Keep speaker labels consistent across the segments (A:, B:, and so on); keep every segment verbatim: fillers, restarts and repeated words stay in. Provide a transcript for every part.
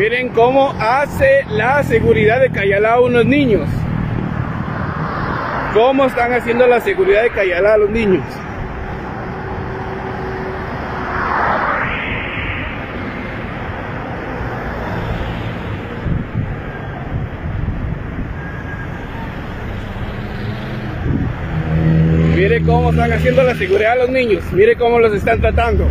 A: Miren cómo hace la seguridad de Cayalá a unos niños. Cómo están haciendo la seguridad de Cayalá a los niños. Mire cómo están haciendo la seguridad a los niños. Mire cómo los están tratando.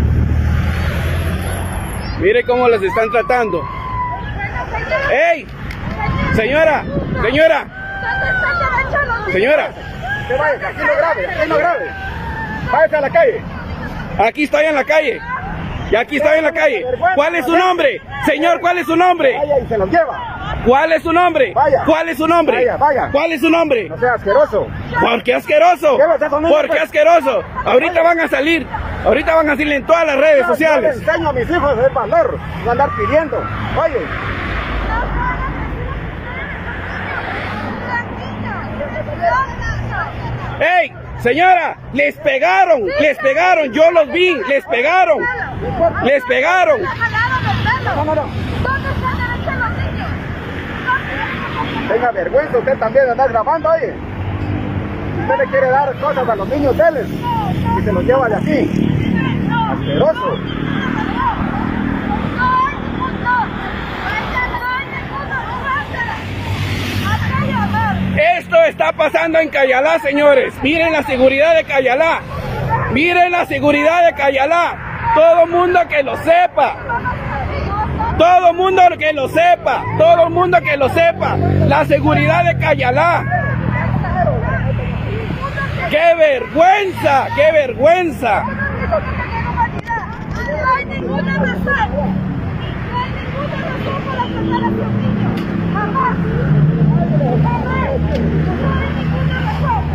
A: Mire cómo los están tratando. ¡Ey! Señora, señora. Señora.
B: Que vaya, aquí no grave, aquí no grave. Váyase a la calle.
A: Aquí estoy en la calle. Y aquí estoy en la calle. ¿Cuál es su nombre? Señor, ¿cuál es su nombre?
B: Vaya y se los lleva.
A: ¿Cuál es su nombre?
B: Vaya.
A: ¿Cuál es su nombre?
B: Vaya, vaya.
A: ¿Cuál es su nombre?
B: No sea asqueroso.
A: ¿Por qué asqueroso?
B: Llévate a esos niños,
A: ¿Por qué
B: pues.
A: asqueroso? Ahorita van a salir, ahorita van a salir en todas las redes
B: Yo-
A: sociales.
B: Yo le enseño a mis hijos el valor, no andar pidiendo. Oye,
A: ¡Ey! Señora, les pegaron, les pegaron, yo los vi, les pegaron, les pegaron.
B: no, no, no. Tenga vergüenza usted también de andar grabando, oye. Usted le quiere dar cosas a los niños de él y se los lleva de aquí. Asqueroso.
A: Esto está pasando en Cayalá, señores. Miren la seguridad de Cayalá. Miren la seguridad de Cayalá. Todo mundo que lo sepa. Todo mundo que lo sepa. Todo mundo que lo sepa. La seguridad de Cayalá. ¡Qué vergüenza! ¡Qué vergüenza!
C: No hay ninguna razón. No hay ninguna razón para tratar a sus niños. Jamás. Jamás. No hay ninguna razón.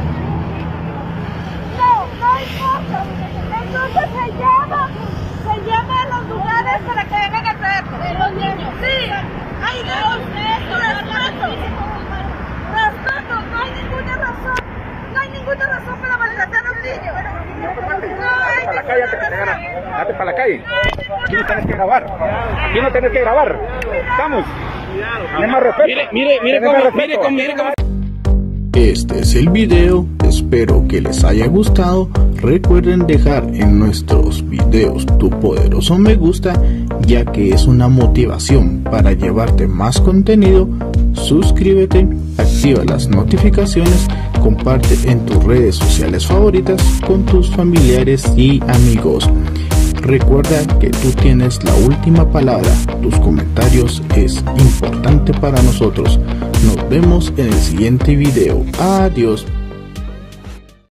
C: No, no importa. Entonces se llama, se llama a los lugares para que vengan a traerlos. Los niños. Sí. Hay respeto. Respeto. Respeto. No hay ninguna razón. No hay ninguna razón para maltratar a un niño. No hay
B: Para la calle,
C: ninguna
B: antes que te
C: razón.
B: gana. Date para la calle. Aquí no tenés que grabar. Aquí no tenés que grabar. Estamos. Tenés más respeto.
A: Mire, mire, mire
B: Tenés
A: cómo,
B: más
A: mire
B: respeto.
A: cómo, mire cómo.
D: Este es el video, espero que les haya gustado. Recuerden dejar en nuestros videos tu poderoso me gusta, ya que es una motivación para llevarte más contenido. Suscríbete, activa las notificaciones, comparte en tus redes sociales favoritas con tus familiares y amigos. Recuerda que tú tienes la última palabra, tus comentarios es importante para nosotros. Nos vemos en el siguiente video. Adiós.